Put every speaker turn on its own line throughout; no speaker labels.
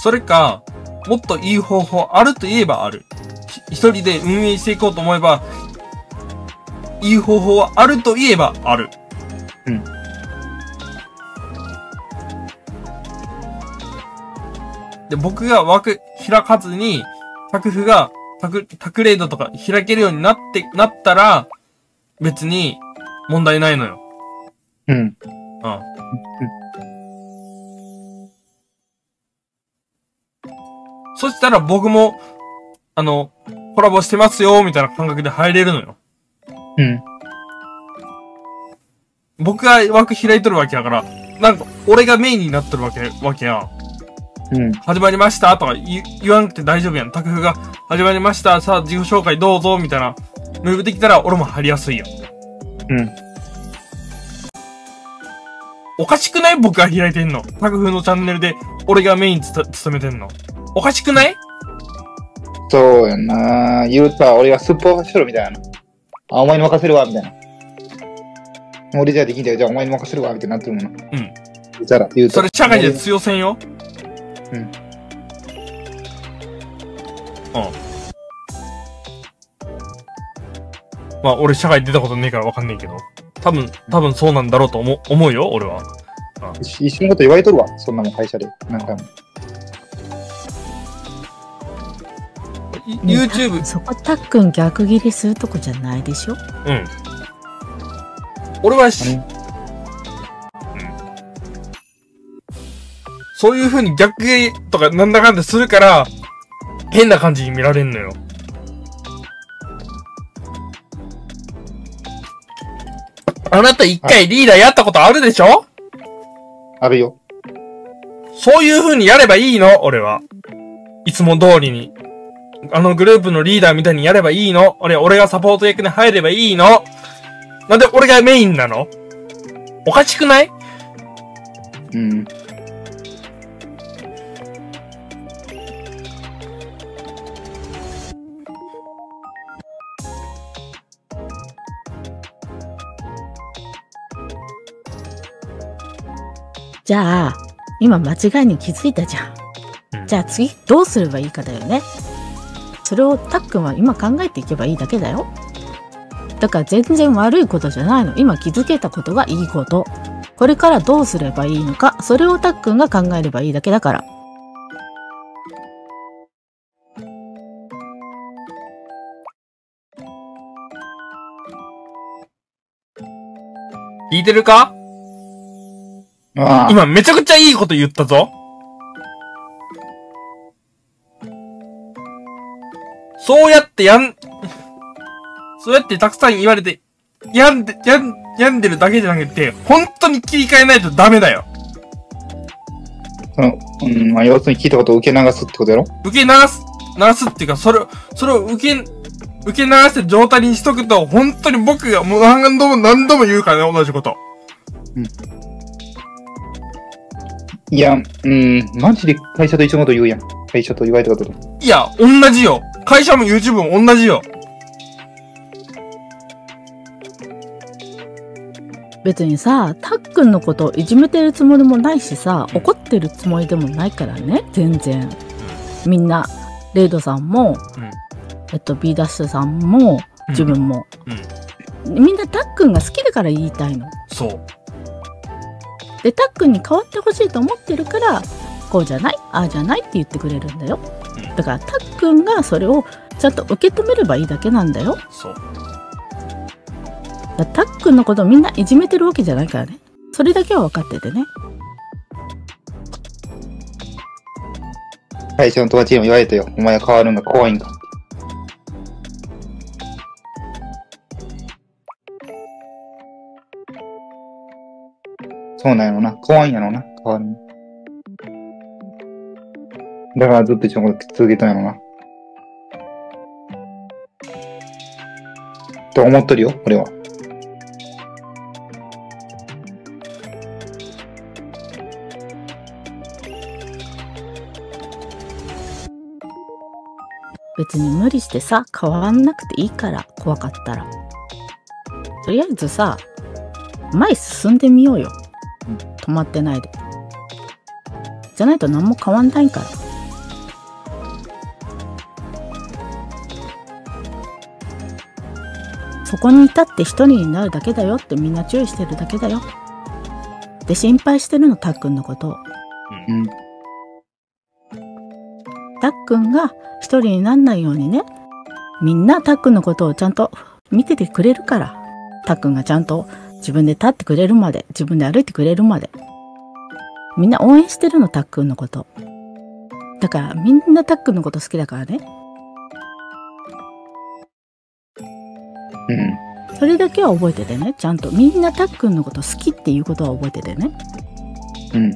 それか、もっといい方法あると言えばある。一人で運営していこうと思えば、いい方法はあると言えばある。
うん。
で、僕が枠開かずに、タクフが、タクレードとか開けるようになったら、別に問題ないのよ。
うん。
うん。そしたら僕も、コラボしてますよ、みたいな感覚で入れるのよ。
うん。
僕が枠開いとるわけだから、なんか、俺がメインになっとるわけやん。
うん。
始まりましたとか言わなくて大丈夫やん。タクフが、始まりました、さあ自己紹介どうぞ、みたいな、ムーブできたら俺も入りやすいよ。
うん。
おかしくない？僕が開いてんの。タクフのチャンネルで、俺がメイン務めてんの。おかしくない？
そうやんな。言うとは俺がスッポーしろみたいな。あ、お前に任せるわ、みたいな。俺じゃできんだよ。じゃあお前に任せるわ、みたいになってるもんな。
うん。
じゃあ、言うと。
それ社会で通用せんよ。
うん。
うん。まあ、俺社会出たことねえからわかんねえけど。多分そうなんだろうと思うよ、俺は。
一緒のこと言われとるわ。そんなもん会社で。なんかも。
YouTube。
そこたっくん逆ギレするとこじゃないでしょ？
うん。俺はそういう風に逆ギレとかなんだかんだするから、変な感じに見られんのよ。あなた一回リーダーやったことあるでしょ？
あるよ。
そういう風にやればいいの、俺は。いつも通りに。あのグループのリーダーみたいにやればいいの。俺がサポート役に入ればいいの。なんで俺がメインなの？おかしくない？
うん。
じゃあ、今間違いに気づいたじゃん。じゃあ次どうすればいいかだよね。それをたっくんは今考えていけばいいだけだよ。だから全然悪いことじゃないの。今気づけたことがいいこと。これからどうすればいいのか、それをたっくんが考えればいいだけだから。
聞いてるか？
ああ。
今めちゃくちゃいいこと言ったぞ。そうやってたくさん言われて、病んでるだけじゃなくて、本当に切り替えないとダメだよ。
まあ、要するに聞いたことを受け流すってことやろ？
受け流すっていうか、それを受け流して状態にしとくと、本当に僕がもう何度も言うからね、同じこと。
うん。いや、マジで会社と一緒のこと言うやん。会社と言われたことと。
いや、同じよ。会社も YouTube も同じよ。
別にさ、たっくんのことをいじめてるつもりもないしさ、怒ってるつもりでもないからね、全然。みんな、レイドさんも、B ダッシュさんも、自分も。みんなたっくんが好きだから言いたいの。
そう。
で、たっくんに変わってほしいと思ってるから、こうじゃない、ああじゃないって言ってくれるんだよ。だからたっくんがそれをちゃんと受け止めればいいだけなんだよ。
そう。
たっくんのことをみんないじめてるわけじゃないからね。それだけは分かっててね。
会社の友達にも言われたよ。お前が変わるのが怖いんか。そうなんやろな。怖いんやろな。変わるの。だからずっと一緒のこと続けたんやろな。と思っとるよ、俺は。
別に無理してさ、変わんなくていいから、怖かったら。とりあえずさ、前進んでみようよ。止まってないで。じゃないと何も変わんないから。 そこにいたって一人になるだけだよってみんな注意してるだけだよ。で、心配してるの、たっくんのことを。
うん。
たっくんが一人になんないようにね、みんなたっくんのことをちゃんと見ててくれるから。たっくんがちゃんと自分で立ってくれるまで、自分で歩いてくれるまで。みんな応援してるの、たっくんのこと。だからみんなたっくんのこと好きだからね。
うん。
それだけは覚えててね。ちゃんとみんなたっくんのこと好きっていうことは覚えててね。
うん。
で、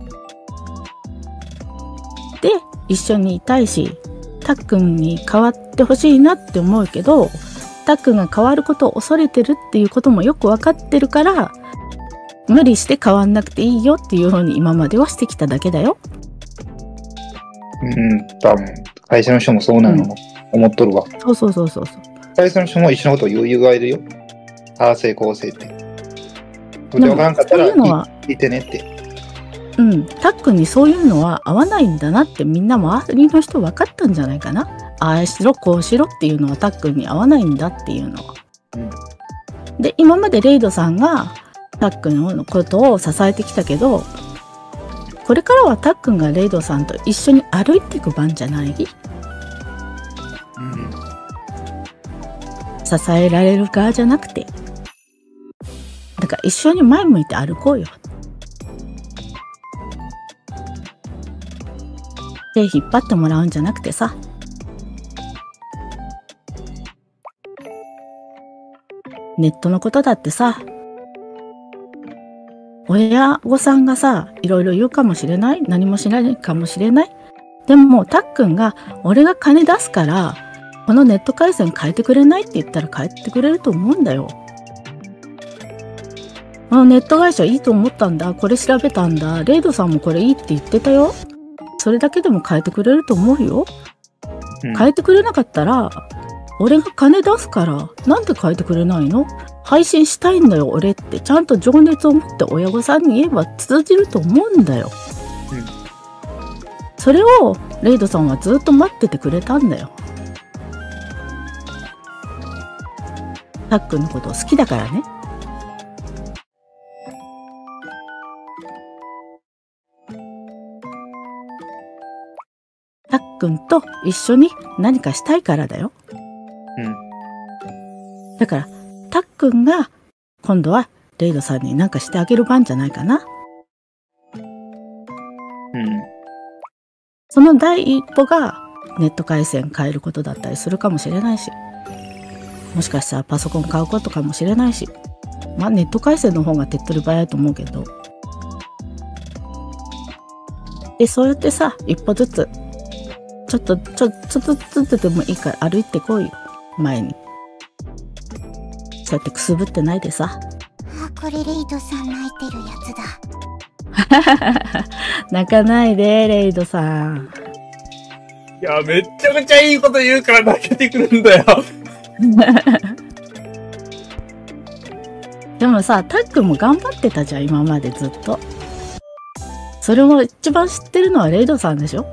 一緒にいたいし、たっくんに変わってほしいなって思うけど、たっくんが変わることを恐れてるっていうこともよくわかってるから、無理して変わんなくていいよっていうふうに今まではしてきただけだよ。
うん。多分、会社の人もそうなの、思っとるわ。
そうそうそうそうそう。
会社の人も一緒のことを言うがいるよ。ああ、成功性って。わからんかったら、
そういうのは
言ってねって。
うん、たっくんにそういうのは合わないんだなってみんな周りの人分かったんじゃないかな。ああしろこうしろっていうのはたっくんに合わないんだっていうのは。
うん、
で、今までレイドさんがたっくんのことを支えてきたけど、これからはたっくんがレイドさんと一緒に歩いていく番じゃない？
うん、
支えられる側じゃなくて。だから一緒に前向いて歩こうよ。手引っ張ってもらうんじゃなくてさ。ネットのことだってさ、親御さんがさ、いろいろ言うかもしれない。何もしないかもしれない。でも、たっくんが、俺が金出すから、このネット回線変えてくれないって言ったら変えてくれると思うんだよ。あのネット会社いいと思ったんだ。これ調べたんだ。レイドさんもこれいいって言ってたよ。それだけでも変えてくれると思うよ。変えてくれなかったら、俺が金出すから、なんで変えてくれないの？配信したいんだよ、俺って。ちゃんと情熱を持って親御さんに言えば通じると思うんだよ。それを、レイドさんはずっと待っててくれたんだよ。たっくんのことを好きだからね。たっくんと一緒に何かしたいからだよ。だから、たっくんが今度はレイドさんに何かしてあげる番じゃないかな。その第一歩がネット回線変えることだったりするかもしれないし、もしかしたらパソコン買うことかもしれないし、まあネット回線の方が手っ取り早いと思うけど。で、そうやってさ、一歩ずつ、ちょっとずつでもいいから歩いてこいよ、前に。そうやってくすぶってないでさ。
あ、これレイドさん泣いてるやつだ。
泣かないで、レイドさん。
いや、めっちゃくちゃいいこと言うから泣けてくるんだよ。
でもさ、たっくんも頑張ってたじゃん、今までずっと。それも一番知ってるのはレイドさんでしょ？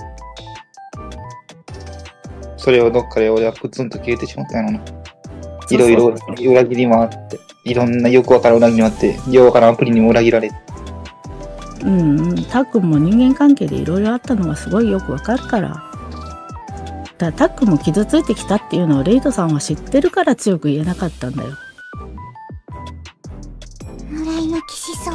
それをどっかで俺はプツンと消えてしまったのな。いろいろ裏切りもあって、いろんなよくわからん裏切りもあって、よくわからんアプリにも裏切られて。
たっくんも人間関係でいろいろあったのがすごいよくわかるから。だからたっくんも傷ついてきたっていうのをレイドさんは知ってるから強く言えなかったんだよ。
村井泣きしそう。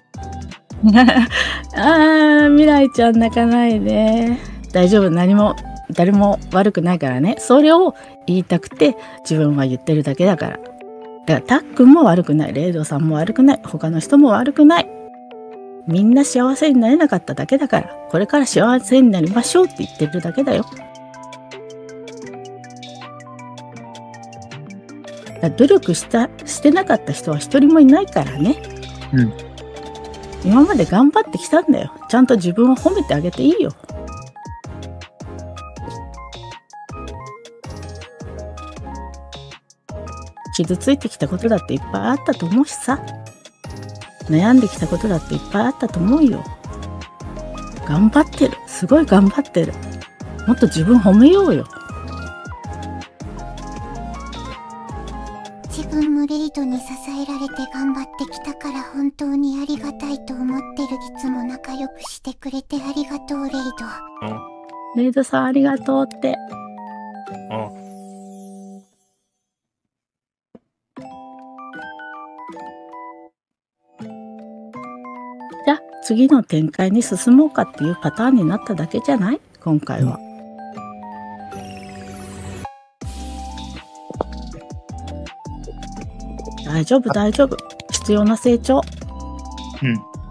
未来ちゃん泣かないで。大丈夫、誰も悪くないからね。それを言いたくて自分は言ってるだけだから。だからたっくんも悪くない。レイドさんも悪くない。他の人も悪くない。みんな幸せになれなかっただけだから。これから幸せになりましょうって言ってるだけだよ。努力してなかった人は一人もいないからね。今まで頑張ってきたんだよ。ちゃんと自分を褒めてあげていいよ。傷ついてきたことだっていっぱいあったと思うしさ。悩んできたことだっていっぱいあったと思うよ。頑張ってる。すごい頑張ってる。もっと自分褒めようよ。
人に支えられて頑張ってきたから本当にありがたいと思ってる。いつも仲良くしてくれてありがとう、レイド。
レイドさんありがとうって。じゃあ次の展開に進もうかっていうパターンになっただけじゃない？今回は。大丈夫大丈夫。必要な成長。
うん。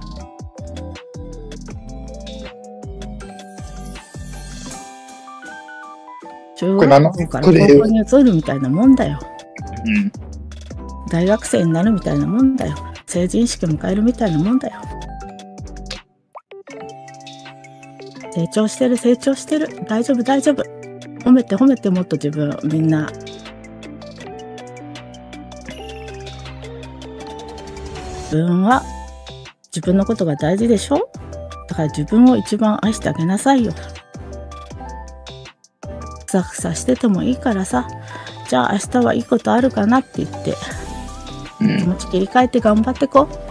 中学校から高校に移るみたいなもんだよ。
うん。
大学生になるみたいなもんだよ。成人式迎えるみたいなもんだよ。成長してる成長してる。大丈夫大丈夫。褒めて褒めて、もっと自分みんな。自分は自分のことが大事でしょ？だから自分を一番愛してあげなさいよ。ふさふさしててもいいからさ、じゃあ明日はいいことあるかなって言って、気持ち切り替えて頑張ってこう。